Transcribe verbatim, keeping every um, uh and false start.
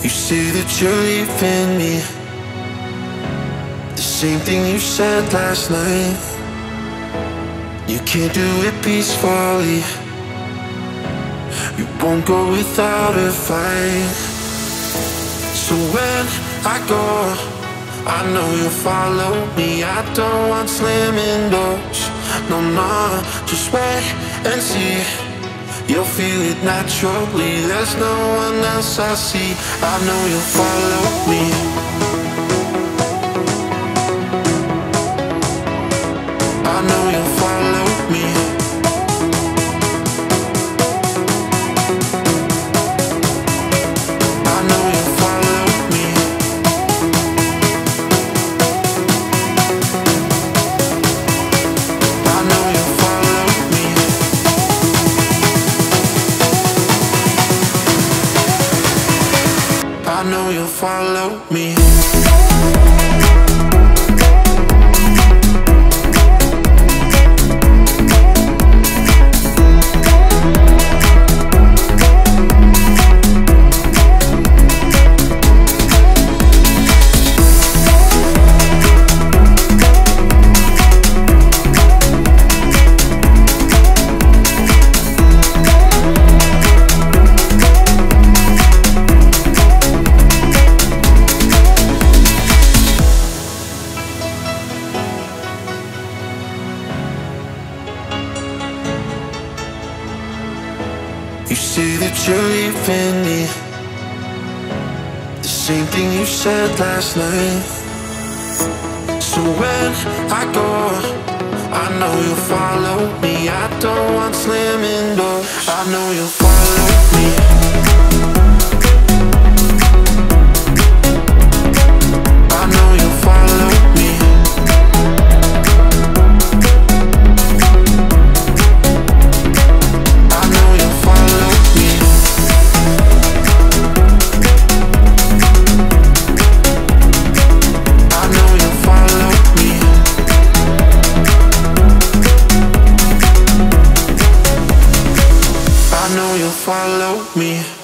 You say that you're leaving me, the same thing you said last night. You can't do it peacefully, you won't go without a fight. So when I go, I know you'll follow me. I don't want slamming doors, no, no. Just wait and see, you'll feel it naturally. There's no one else I see. I know you'll follow me. I know you'll follow me. I know you'll follow me. I know you'll follow me. I know you'll follow me. You say that you're leaving me, the same thing you said last night. So when I go, I know you'll follow me. I don't want slamming doors, I know you'll follow me. I know you'll follow me. I know you'll follow me. I know you'll follow me. I know you'll follow me.